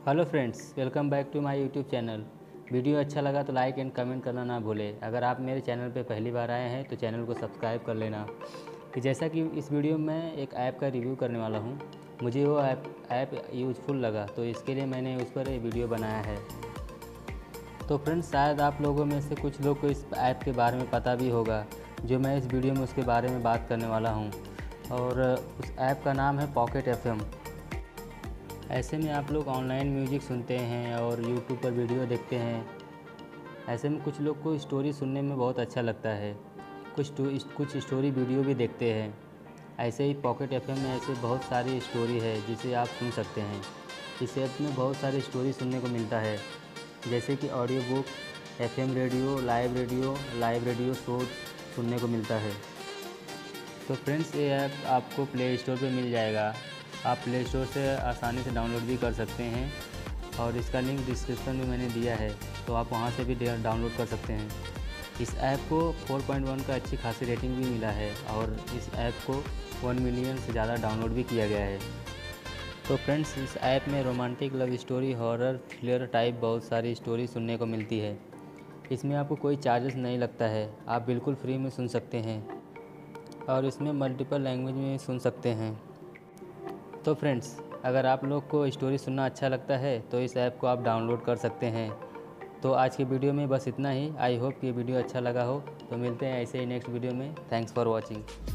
Hello friends, welcome back to my YouTube channel. Video अच्छा लगा तो लाइक एंड कमेंट करना ना भूलें। अगर आप मेरे चैनल पे पहली बार आए हैं तो चैनल को सब्सक्राइब कर लेना। कि जैसा कि इस वीडियो में मैं एक ऐप का रिव्यू करने वाला हूँ। मुझे वो ऐप यूज़फुल लगा तो इसके लिए मैंने उस पर वीडियो बनाया है। तो फ्रेंड्स, शायद आप लोगों में से कुछ लोग को इस ऐप के बारे में पता भी होगा, जो मैं इस वीडियो में उसके बारे में बात करने वाला हूँ। और उस ऐप का नाम है पॉकेट एफएम। ऐसे में आप लोग ऑनलाइन म्यूजिक सुनते हैं और यूट्यूब पर वीडियो देखते हैं। ऐसे में कुछ लोग को स्टोरी सुनने में बहुत अच्छा लगता है, कुछ स्टोरी वीडियो भी देखते हैं। ऐसे ही पॉकेट एफएम में ऐसे बहुत सारी स्टोरी है जिसे आप सुन सकते हैं। इस ऐप में बहुत सारी स्टोरी सुनने को मिलता है, जैसे कि audio book, FM radio, live radio show सुनने को मिलता है। तो फ्रेंड्स, ये ऐप आपको प्ले स्टोर पर मिल जाएगा। आप प्ले स्टोर से आसानी से डाउनलोड भी कर सकते हैं और इसका लिंक डिस्क्रिप्शन में मैंने दिया है, तो आप वहां से भी डाउनलोड कर सकते हैं। इस ऐप को 4.1 का अच्छी खासी रेटिंग भी मिला है और इस ऐप को 1 मिलियन से ज़्यादा डाउनलोड भी किया गया है। तो फ्रेंड्स, इस ऐप में romantic, love story, horror, thriller type बहुत सारी स्टोरी सुनने को मिलती है। इसमें आपको कोई चार्जेस नहीं लगता है, आप बिल्कुल फ्री में सुन सकते हैं और इसमें मल्टीपल लैंग्वेज में सुन सकते हैं। तो फ्रेंड्स, अगर आप लोग को स्टोरी सुनना अच्छा लगता है तो इस ऐप को आप डाउनलोड कर सकते हैं। तो आज के वीडियो में बस इतना ही। आई होप कि वीडियो अच्छा लगा हो। तो मिलते हैं ऐसे ही नेक्स्ट वीडियो में। Thanks for watching.